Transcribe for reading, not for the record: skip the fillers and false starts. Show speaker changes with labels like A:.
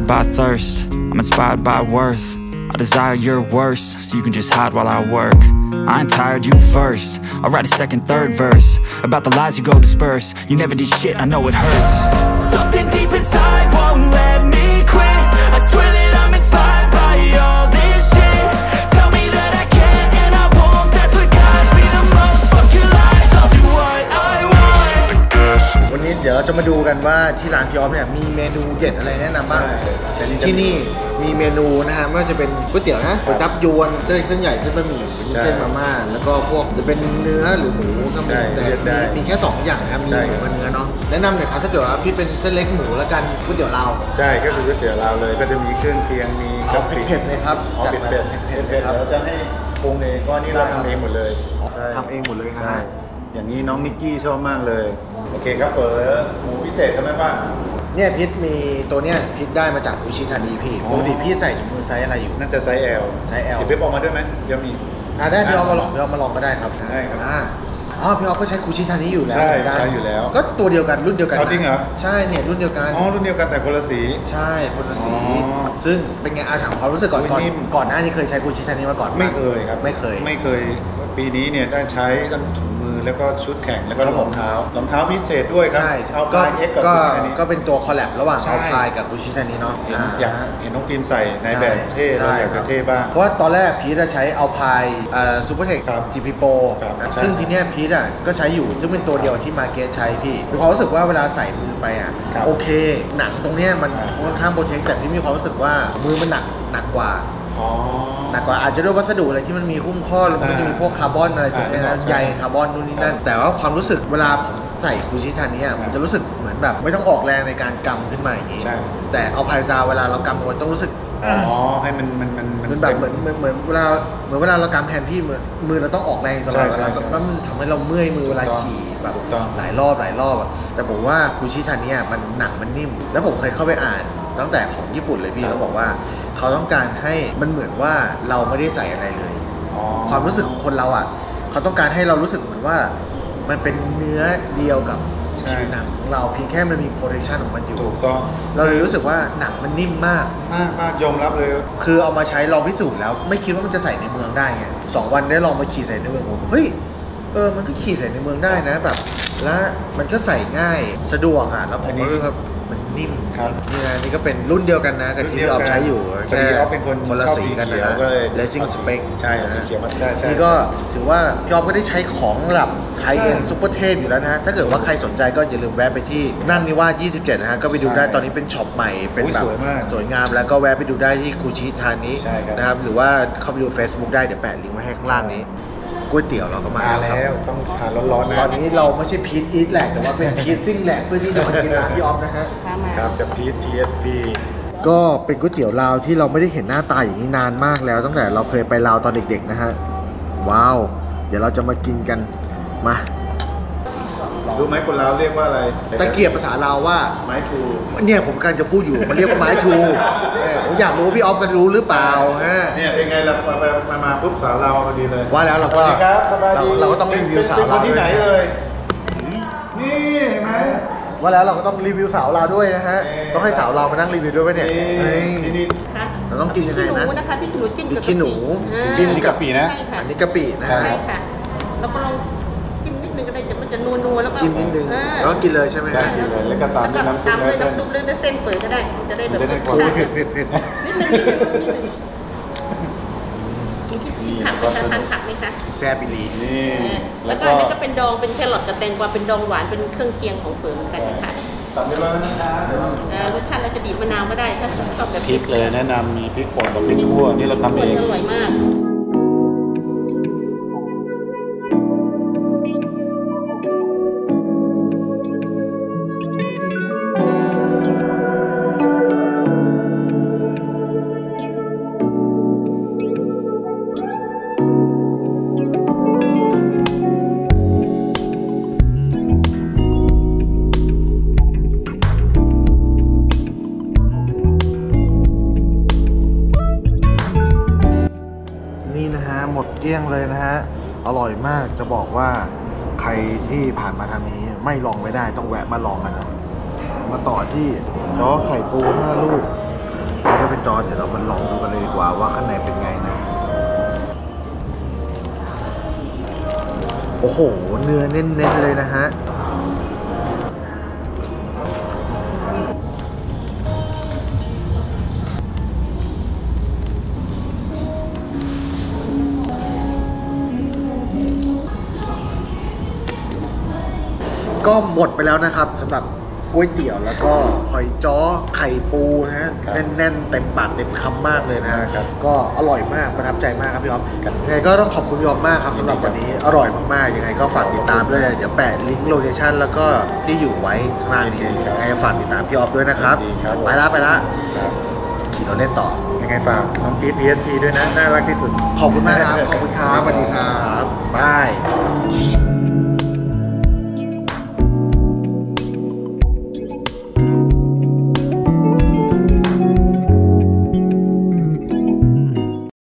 A: by thirst, I'm inspired by worth. I desire your worst, so you can just hide while I work. I ain't tired, you first. I'll write a second, third verse about the lies you go disperse. You never did shit, I know it hurts. Something deep inside won't let me quit. I swear that I'm inspired by all this shit. Tell me that I can and I won't. That's what guides me the most. Fuck your lies, I'll do what I want. วันนี้เดี๋ยวเราจะมาดูกันว่าที่ร้านพี่ออฟเนี่ยมีเมนูเด็ดอะไรแนะนำบ้างที่นี่มีเมนูนะฮะไม่ว่าจะเป็นก๋วยเตี๋ยวนะก๋วยจั๊บยวนเส้นใหญ่เส้นบะหมี่เส้นมาม่าแล้วก็พวกจะเป็นเนื้อหรือหมูก็มีแต่มีแค่2อย่างนะครับมีหมูกับเนื้อเนาะแนะนำหน่อยครับถ้าเกิดว่าพี่เป็นเส้นเล็กหมูแล้วกันก๋วยเตี๋ยวลาวใช่ก็คือก๋วยเตี๋ยวลาวเลยก็จะมีเครื่องเคียงมีกะปิเผ็ดเลยครับจัดแบบเผ็ดเลยครับเราจะให้ปรุงเองก็นี่เราทำเองหมดเลยทำเองหมดเลยนะฮะอย่างนี้น้องนิกกี้ชอบมากเลยโอเคครับเปิดหมูพิเศษใช่ไหมป้าเนี่ยพิษมีตัวเนี้ยพิษได้มาจากอุชิธานีพี่ปกติพี่ใส่ถุงมือไซส์อะไรอยู่น่าจะไซส์ L ไซส์ L เดี๋ยวพี่ออกมาด้วยไหมเดี๋ยวมีได้พี่ออกมาลองก็ได้ครับใช่ครับพี่ออฟก็ใช้คูชิธานีอยู่แล้วใช่อยู่แล้วก็ตัวเดียวกันรุ่นเดียวกันจริงเหรอใช่เนี่ยรุ่นเดียวกันรุ่นเดียวกันแต่คนละสีใช่คนละสีซึ่งเป็นไงถามความรู้สึกก่อนหน้านี้เคยใช้คูชิธานีมาก่อนไม่เคยครับไม่เคยปีนี้เนี่ยได้ใช้ทั้งถุงมือแล้วก็ชุดแข่งแล้วก็รองเท้าพิเศษด้วยครับเอาพายเอ็กกับคูชิธานีก็เป็นตัวคอลแลบระหว่างเอาพายกับคูชิธานีเนาะอยากเห็นน้องฟิล์มใส่ในแบบเท่เราอยากจะเท่บ้างเพราะว่าตอนแรกพีทจะใช้เอาพายซูเปอร์เทค GP Pro ซึ่งทีเนี้ยพีทก็ใช้อยู่ซึ่งเป็นตัวเดียวที่มาเก็ตใช้พี่มีความรู้สึกว่าเวลาใส่มือไปโอเคหนังตรงเนี้ยมันค่อนข้างโปรเทคแต่พี่มีความรู้สึกว่ามือมันหนักกว่าอาจจะด้วยวัสดุอะไรที่มันมีหุ้มข้อแล้วมันก็จะมีพวกคาร์บอนอะไรตรงนี้นะใยคาร์บอนนู่นนี่นั่นแต่ว่าความรู้สึกเวลาผมใส่คูชิธานีผมจะรู้สึกเหมือนแบบไม่ต้องออกแรงในการกำขึ้นมาอย่างนี้แต่เอาพายซาเวลาเรากำมันต้องรู้สึกให้มันแบบเหมือนเวลาเรากำแทนพี่มือเราต้องออกแรงตลอดแล้วมันทำให้เราเมื่อยมือเวลาขี่แบบหลายรอบแต่ผมว่าคูชิธานีมันหนังมันนิ่มแล้วผมเคยเข้าไปอ่านตั้งแต่ของญี่ปุ่นเลยพี่เขาบอกว่าเขาต้องการให้มันเหมือนว่าเราไม่ได้ใส่อะไรเลยความรู้สึกของคนเราเขาต้องการให้เรารู้สึกเหมือนว่ามันเป็นเนื้อเดียวกับผิวหนังของเราเพียงแค่มันมีโปรเทคชั่นของมันอยู่ถูกต้องเราเลยรู้สึกว่าหนังมันนิ่มมากยอมรับเลยคือเอามาใช้ลองพิสูจน์แล้วไม่คิดว่ามันจะใส่ในเมืองได้ไง2 วันได้ลองมาขี่ใส่ในเมืองผมเฮ้ยมันก็ขี่ใส่ในเมืองได้นะแบบแล้วมันก็ใส่ง่ายสะดวกแล้วผมรู้ครับมันนิ่มครับนี่ก็เป็นรุ่นเดียวกันนะกับที่พี่ออฟใช้อยู่แค่เป็นคนละสีกันนะRacing Spec ใช่สีเขียวมันนี่ก็ถือว่าพี่ออฟก็ได้ใช้ของระดับไฮเอ็นด์ซุปเปอร์เทพอยู่แล้วนะถ้าเกิดว่าใครสนใจก็อย่าลืมแวะไปที่นั่นนิวาส27นะฮะก็ไปดูได้ตอนนี้เป็นช็อปใหม่เป็นแบบสวยงามแล้วก็แวะไปดูได้ที่คูชิธานีนะครับหรือว่าเข้าไปดู Facebook ได้เดี๋ยวแปะลิงก์ไว้ให้ข้างล่างนี้ก๋วยเตี๋ยวเราก็มาแล้วต้องทานร้อนๆนะตอนนี้เราไม่ใช่พีทอีทแหลกแต่ว่าเป็นพีทซิ่งแหลกเพื่อที่จะมากินร้านพี่ออฟนะฮะครับกับพีท TSP ก็เป็นก๋วยเตี๋ยวลาวที่เราไม่ได้เห็นหน้าตาอย่างนี้นานมากแล้วตั้งแต่เราเคยไปลาวตอนเด็กๆนะฮะว้าวเดี๋ยวเราจะมากินกันมารู้ไหมคนลาวเรียกว่าอะไรตะเกียบภาษาลาวว่าไม้ทูเนี่ยผมกำลังจะพูดอยู่มันเรียกว่าไม้ทูผมอยากรู้พี่ออฟกันรู้หรือเปล่าเนี่ยเป็นไงเรามาปุ๊บสาวลาวพอดีเลยว่าแล้วเราก็ต้องรีวิวสาวลาวที่ไหนเลยนี่เห็นไหมว่าแล้วเราก็ต้องรีวิวสาวลาวด้วยนะฮะต้องให้สาวลาวมานั่งรีวิวด้วยไหมเนี่ยเราต้องกินยังไงนะพี่ขี้หนูจิ้มกะปินะอันนี้กะปินะใช่ค่ะเราก็ลองจิ้มนิดนึงก็ได้มันจะนัวแล้วก็จิ้มนิดนึงแล้วกินเลยใช่ไหมครับกินเลยแล้วก็ตามด้วยน้ำซุปเนื้อเส้นเฝยก็ได้จะได้แบบเผ็ดนิดนึงผักไหมคะทานผักไหมคะแซ่บอีหลีนี่แล้วก็อันนี้ก็เป็นดองเป็นแครอทกับแตงกวาเป็นดองหวานเป็นเครื่องเคียงของเฝยเหมือนกันค่ะสั่งได้เลยนะคะรสชาติเราจะบีบมะนาวก็ได้ถ้าชอบแบบพริกเลยแนะนำมีพริกป่นกับพริกขั่วนี่เราทำเองอร่อยมากหมดเกลี้ยงเลยนะฮะอร่อยมากจะบอกว่าใครที่ผ่านมาทางนี้ไม่ลองไม่ได้ต้องแวะมาลองกันนะมาต่อที่จ้อไข่ปู5 ลูก
B: พี่จอร์จเดี๋ยวเรามาลองดูกันเลยดีกว่าว่าข้างในเป็นไงนะโอ้โหเนื้อเน้นๆเลยนะฮะก็หมดไปแล้วนะครับสำหรับก๋วยเตี๋ยวแล้วก็หอยจ้อไข่ปูนะฮะแน่นๆเต็มปากเต็มคำมากเลยนะครับก็อร่อยมากประทับใจมากครับพี่อ๊อฟยังไงก็ต้องขอบคุณพี่อ๊อฟมากครับสำหรับวันนี้อร่อยมากๆยังไงก็ฝากติดตามด้วยเดี๋ยวแปะลิงก์โลเคชั่นแล้วก็ที่อยู่ไว้ข้างล่างนี้ยังไงฝากติดตามพี่อ๊อฟด้วยนะครับไปละขี่รถเล่นต่อ
C: ยังไงฝากน้องพีท PSP ด้วยนะน่ารักที่สุด
B: ขอบคุณมากครับขอบคุณครับสวัสดีครับ